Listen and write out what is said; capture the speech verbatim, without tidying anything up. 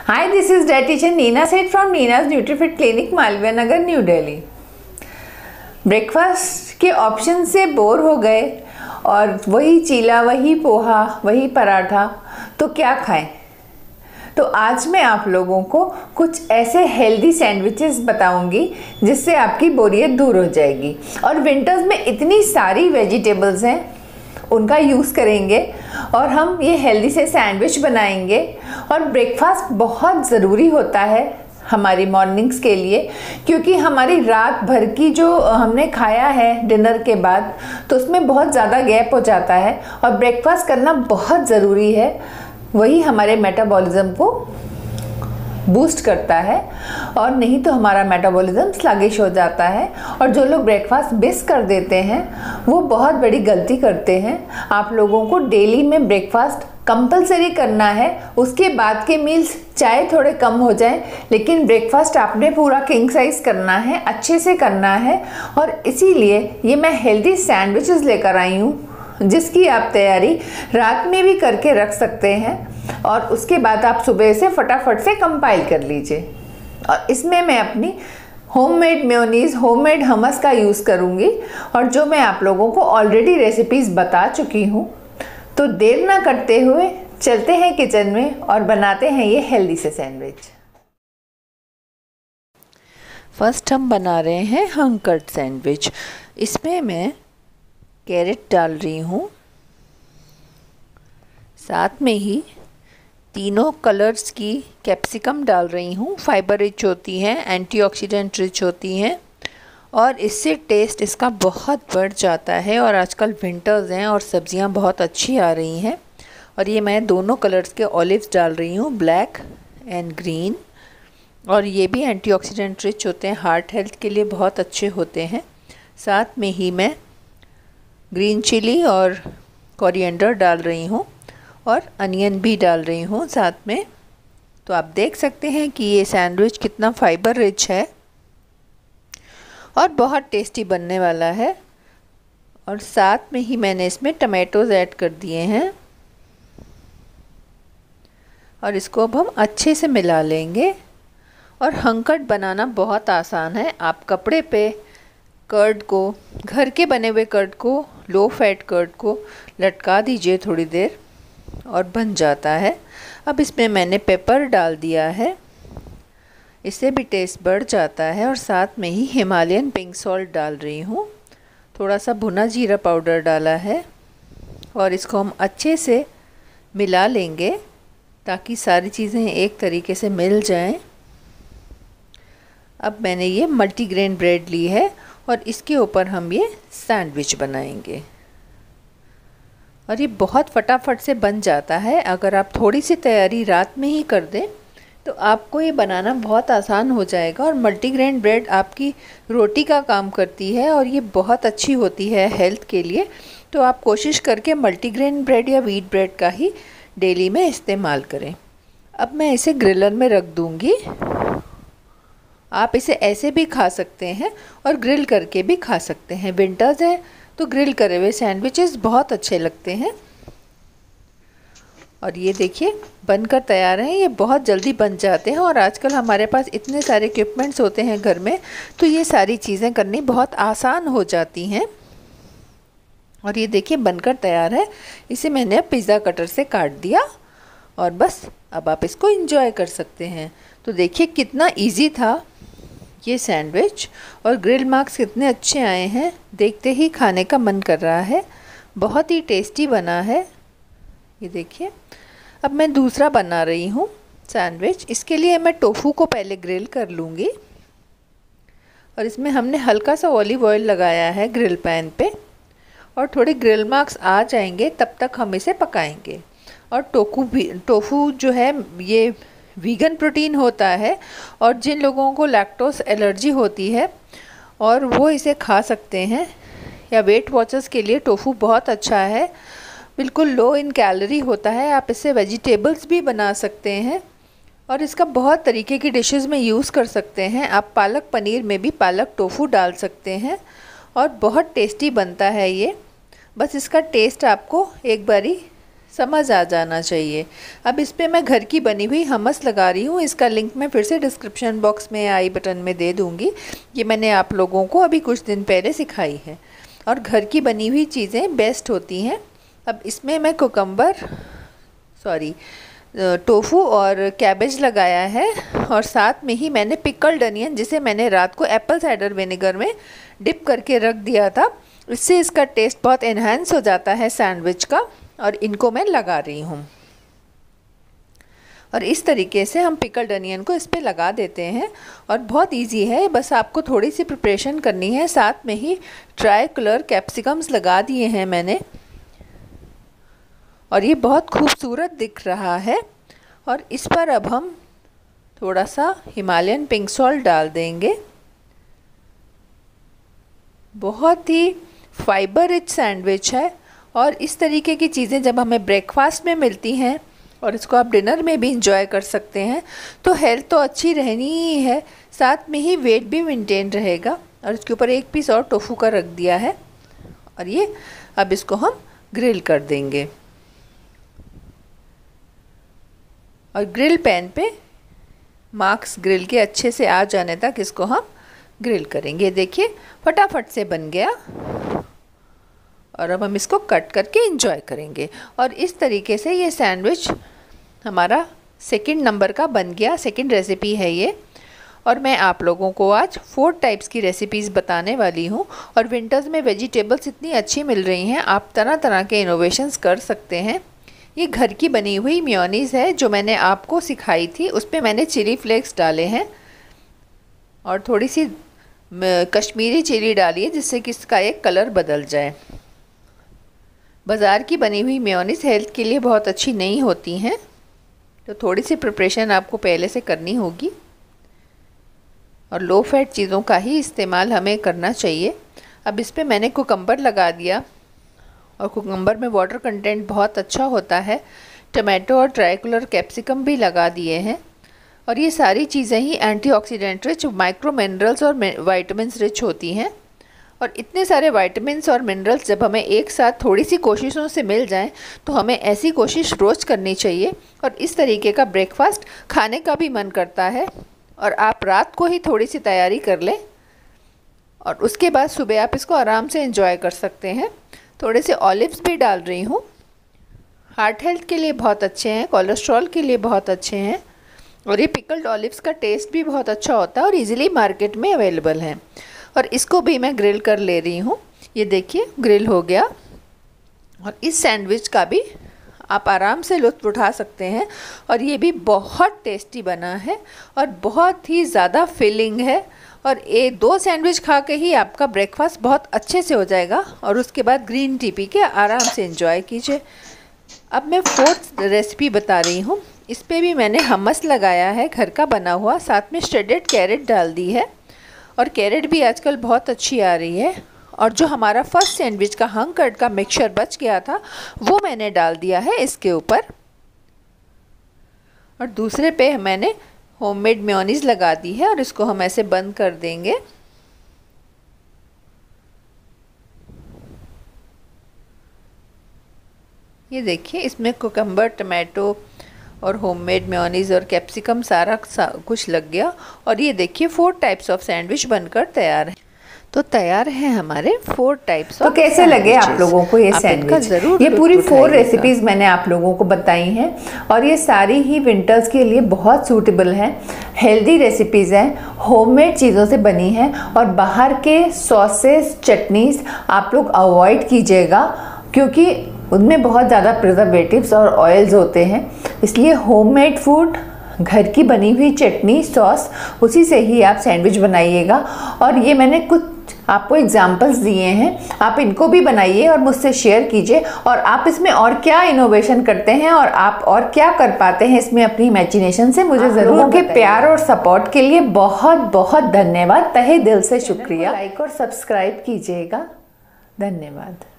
Hi, this is dietitian Neena Seth from Neena's NutriFit Clinic, Malviya Nagar, New Delhi. Breakfast के option से bore हो गए और वही चीला, वही पोहा, वही पराठा, तो क्या खाएं? तो आज मैं आप लोगों को कुछ ऐसे हेल्दी सैंडविचेस बताऊंगी जिससे आपकी बोरियत दूर हो जाएगी। और विंटर्स में इतनी सारी वेजिटेबल्स हैं, उनका यूज़ करेंगे और हम ये हेल्दी से सैंडविच बनाएंगे। और ब्रेकफास्ट बहुत ज़रूरी होता है हमारी मॉर्निंग्स के लिए, क्योंकि हमारी रात भर की जो हमने खाया है डिनर के बाद, तो उसमें बहुत ज़्यादा गैप हो जाता है और ब्रेकफास्ट करना बहुत ज़रूरी है। वही हमारे मेटाबॉलिज्म को बूस्ट करता है, और नहीं तो हमारा मेटाबॉलिज्म स्लगिश हो जाता है। और जो लोग ब्रेकफास्ट मिस कर देते हैं वो बहुत बड़ी गलती करते हैं। आप लोगों को डेली में ब्रेकफास्ट कंपलसरी करना है। उसके बाद के मील्स चाहे थोड़े कम हो जाएं, लेकिन ब्रेकफास्ट आपने पूरा किंग साइज करना है, अच्छे से करना है। और इसीलिए ये मैं हेल्दी सैंडविचेस लेकर आई हूँ, जिसकी आप तैयारी रात में भी करके रख सकते हैं और उसके बाद आप सुबह से फटाफट से कंपाइल कर लीजिए। और इसमें मैं अपनी होममेड मेयोनीज़, होममेड हमस का यूज़ करूँगी, और जो मैं आप लोगों को ऑलरेडी रेसिपीज़ बता चुकी हूँ। तो देर ना करते हुए चलते हैं किचन में और बनाते हैं ये हेल्दी से सैंडविच। फर्स्ट हम बना रहे हैं हंग कट सैंडविच। इसमें मैं कैरेट डाल रही हूँ, साथ में ही तीनों कलर्स की कैप्सिकम डाल रही हूँ। फाइबर रिच होती हैं, एंटीऑक्सीडेंट रिच होती हैं, और इससे टेस्ट इसका बहुत बढ़ जाता है। और आजकल विंटर्स हैं और सब्जियां बहुत अच्छी आ रही हैं। और ये मैं दोनों कलर्स के ऑलिव्स डाल रही हूँ, ब्लैक एंड ग्रीन। और ये भी एंटीऑक्सीडेंट रिच होते हैं, हार्ट हेल्थ के लिए बहुत अच्छे होते हैं। साथ में ही मैं ग्रीन चिली और कोरिएंडर डाल रही हूँ, और अनियन भी डाल रही हूँ साथ में। तो आप देख सकते हैं कि ये सैंडविच कितना फाइबर रिच है और बहुत टेस्टी बनने वाला है। और साथ में ही मैंने इसमें टमाटोज़ ऐड कर दिए हैं, और इसको अब हम अच्छे से मिला लेंगे। और हंग कट बनाना बहुत आसान है। आप कपड़े पे कर्ड को, घर के बने हुए कर्ड को, लो फैट कर्ड को लटका दीजिए थोड़ी देर, और बन जाता है। अब इसमें मैंने पेपर डाल दिया है, इससे भी टेस्ट बढ़ जाता है। और साथ में ही हिमालयन पिंक सॉल्ट डाल रही हूँ, थोड़ा सा भुना जीरा पाउडर डाला है, और इसको हम अच्छे से मिला लेंगे ताकि सारी चीज़ें एक तरीके से मिल जाएं। अब मैंने ये मल्टीग्रेन ब्रेड ली है और इसके ऊपर हम ये सैंडविच बनाएंगे। और ये बहुत फटाफट से बन जाता है। अगर आप थोड़ी सी तैयारी रात में ही कर दें तो आपको ये बनाना बहुत आसान हो जाएगा। और मल्टीग्रेन ब्रेड आपकी रोटी का काम करती है और ये बहुत अच्छी होती है हेल्थ के लिए। तो आप कोशिश करके मल्टीग्रेन ब्रेड या व्हीट ब्रेड का ही डेली में इस्तेमाल करें। अब मैं इसे ग्रिलर में रख दूँगी। आप इसे ऐसे भी खा सकते हैं और ग्रिल करके भी खा सकते हैं। विंटर्स हैं तो ग्रिल करे हुए सैंडविचेस बहुत अच्छे लगते हैं। और ये देखिए बनकर तैयार हैं। ये बहुत जल्दी बन जाते हैं, और आजकल हमारे पास इतने सारे इक्विपमेंट्स होते हैं घर में, तो ये सारी चीज़ें करनी बहुत आसान हो जाती हैं। और ये देखिए बनकर तैयार है। इसे मैंने पिज़्ज़ा कटर से काट दिया, और बस अब आप इसको एंजॉय कर सकते हैं। तो देखिए कितना ईजी था ये सैंडविच, और ग्रिल मार्क्स कितने अच्छे आए हैं। देखते ही खाने का मन कर रहा है। बहुत ही टेस्टी बना है। ये देखिए अब मैं दूसरा बना रही हूँ सैंडविच। इसके लिए मैं टोफू को पहले ग्रिल कर लूँगी, और इसमें हमने हल्का सा ऑलिव ऑयल लगाया है ग्रिल पैन पे, और थोड़े ग्रिल मार्क्स आ जाएंगे तब तक हम इसे पकाएंगे। और टोकू भी टोफू जो है ये वीगन प्रोटीन होता है, और जिन लोगों को लैक्टोज एलर्जी होती है और वो इसे खा सकते हैं, या वेट वॉचर्स के लिए टोफू बहुत अच्छा है। बिल्कुल लो इन कैलोरी होता है। आप इससे वेजिटेबल्स भी बना सकते हैं, और इसका बहुत तरीके की डिशेस में यूज़ कर सकते हैं। आप पालक पनीर में भी पालक टोफू डाल सकते हैं, और बहुत टेस्टी बनता है ये। बस इसका टेस्ट आपको एक बारी समझ आ जाना चाहिए। अब इस पे मैं घर की बनी हुई हमस लगा रही हूँ। इसका लिंक मैं फिर से डिस्क्रिप्शन बॉक्स में आई बटन में दे दूँगी। ये मैंने आप लोगों को अभी कुछ दिन पहले सिखाई है और घर की बनी हुई चीज़ें बेस्ट होती हैं। अब इसमें मैं कुकम्बर सॉरी टोफू और कैबेज लगाया है और साथ में ही मैंने पिकल्ड अनियन, जिसे मैंने रात को एप्पल साइडर विनेगर में डिप करके रख दिया था। इससे इसका टेस्ट बहुत एनहांस हो जाता है सैंडविच का, और इनको मैं लगा रही हूँ। और इस तरीके से हम पिकल्ड अनियन को इस पे लगा देते हैं और बहुत इजी है, बस आपको थोड़ी सी प्रिपरेशन करनी है। साथ में ही ट्राई कलर कैप्सिकम्स लगा दिए हैं मैंने और ये बहुत खूबसूरत दिख रहा है। और इस पर अब हम थोड़ा सा हिमालयन पिंक सॉल्ट डाल देंगे। बहुत ही फाइबर रिच सैंडविच है और इस तरीके की चीज़ें जब हमें ब्रेकफास्ट में मिलती हैं और इसको आप डिनर में भी इंजॉय कर सकते हैं तो हेल्थ तो अच्छी रहनी ही है, साथ में ही वेट भी मेंटेन रहेगा। और इसके ऊपर एक पीस और टोफू का रख दिया है और ये अब इसको हम ग्रिल कर देंगे। और ग्रिल पैन पे मार्क्स ग्रिल के अच्छे से आ जाने तक इसको हम ग्रिल करेंगे। देखिए फटाफट से बन गया और अब हम इसको कट करके एंजॉय करेंगे। और इस तरीके से ये सैंडविच हमारा सेकंड नंबर का बन गया। सेकंड रेसिपी है ये और मैं आप लोगों को आज फोर टाइप्स की रेसिपीज़ बताने वाली हूँ। और विंटर्स में वेजिटेबल्स इतनी अच्छी मिल रही हैं, आप तरह तरह के इनोवेशंस कर सकते हैं। ये घर की बनी हुई मेयोनीज़ है जो मैंने आपको सिखाई थी, उस पर मैंने चिली फ्लेक्स डाले हैं और थोड़ी सी कश्मीरी चिली डाली है जिससे कि इसका एक कलर बदल जाए। बाज़ार की बनी हुई मेयोनीज़ हेल्थ के लिए बहुत अच्छी नहीं होती हैं, तो थोड़ी सी प्रिपरेशन आपको पहले से करनी होगी और लो फैट चीज़ों का ही इस्तेमाल हमें करना चाहिए। अब इस पर मैंने कुकम्बर लगा दिया और कुकम्बर में वाटर कंटेंट बहुत अच्छा होता है। टमाटो और ट्राइकुलर कैप्सिकम भी लगा दिए हैं और ये सारी चीज़ें ही एंटीऑक्सीडेंट रिच, माइक्रो मिनरल्स और विटामिन्स रिच होती हैं। और इतने सारे विटामिन्स और मिनरल्स जब हमें एक साथ थोड़ी सी कोशिशों से मिल जाएं तो हमें ऐसी कोशिश रोज़ करनी चाहिए। और इस तरीके का ब्रेकफास्ट खाने का भी मन करता है और आप रात को ही थोड़ी सी तैयारी कर लें और उसके बाद सुबह आप इसको आराम से एंजॉय कर सकते हैं। थोड़े से ऑलिव्स भी डाल रही हूँ, हार्ट हेल्थ के लिए बहुत अच्छे हैं, कोलेस्ट्रॉल के लिए बहुत अच्छे हैं और ये पिकल्ड ऑलिव्स का टेस्ट भी बहुत अच्छा होता है और इजीली मार्केट में अवेलेबल है। और इसको भी मैं ग्रिल कर ले रही हूँ। ये देखिए ग्रिल हो गया और इस सैंडविच का भी आप आराम से लुत्फ़ उठा सकते हैं और ये भी बहुत टेस्टी बना है और बहुत ही ज़्यादा फिलिंग है। और ये दो सैंडविच खा के ही आपका ब्रेकफास्ट बहुत अच्छे से हो जाएगा और उसके बाद ग्रीन टी पी के आराम से एंजॉय कीजिए। अब मैं फोर्थ रेसिपी बता रही हूँ। इस पर भी मैंने हमस लगाया है घर का बना हुआ, साथ में श्रेडेड कैरेट डाल दी है और कैरेट भी आजकल बहुत अच्छी आ रही है। और जो हमारा फर्स्ट सैंडविच का हंग कट का मिक्सचर बच गया था वो मैंने डाल दिया है इसके ऊपर और दूसरे पे मैंने होममेड मेयोनीज़ लगा दी है और इसको हम ऐसे बंद कर देंगे। ये देखिए इसमें कुकम्बर, टमाटो और होममेड मेयोनीज़ और कैप्सिकम सारा सा, कुछ लग गया और ये देखिए फोर टाइप्स ऑफ सैंडविच बनकर तैयार है। तो तैयार है हमारे फोर टाइप्स ऑफ। तो कैसे लगे आप लोगों को ये सैंडविच? ये पूरी फोर रेसिपीज मैंने आप लोगों को बताई हैं और ये सारी ही विंटर्स के लिए बहुत सूटेबल हैं। हेल्दी रेसिपीज हैं, होममेड चीज़ों से बनी हैं और बाहर के सॉसेस, चटनीज आप लोग अवॉइड कीजिएगा क्योंकि उनमें बहुत ज़्यादा प्रिजर्वेटिव्स और ऑयल्स होते हैं। इसलिए होममेड फूड, घर की बनी हुई चटनी, सॉस, उसी से ही आप सैंडविच बनाइएगा। और ये मैंने कुछ आपको एग्जाम्पल्स दिए हैं, आप इनको भी बनाइए और मुझसे शेयर कीजिए और आप इसमें और क्या इनोवेशन करते हैं और आप और क्या कर पाते हैं इसमें अपनी इमेजिनेशन से मुझे ज़रूर के प्यार और सपोर्ट के लिए बहुत बहुत धन्यवाद, तहे दिल से शुक्रिया। लाइक और सब्सक्राइब कीजिएगा। धन्यवाद।